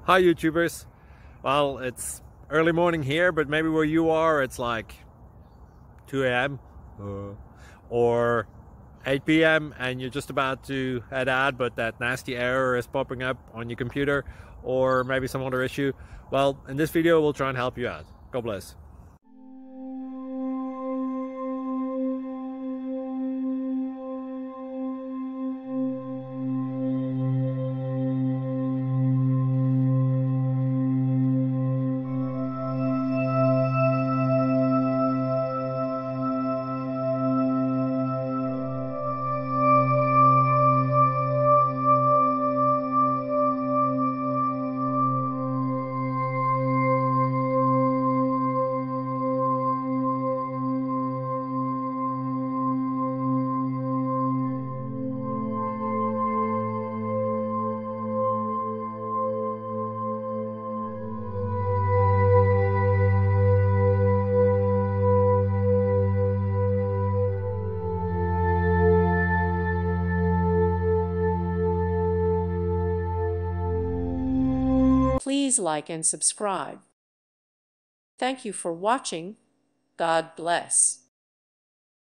Hi YouTubers. Well, it's early morning here, but maybe where you are it's like 2 a.m. or 8 p.m. and you're just about to head out, but that nasty error is popping up on your computer, or maybe some other issue. Well, in this video we'll try and help you out. God bless. Please like and subscribe. Thank you for watching. God bless.